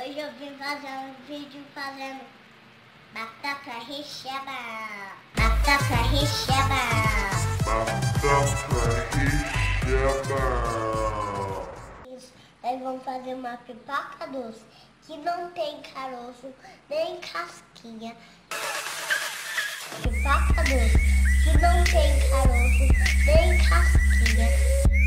Hoje eu vim fazer um vídeo fazendo batata recheada. Batata recheada. Batata recheada. Isso. Nós vamos fazer uma pipoca doce que não tem caroço nem casquinha. Pipoca doce que não tem caroço nem casquinha.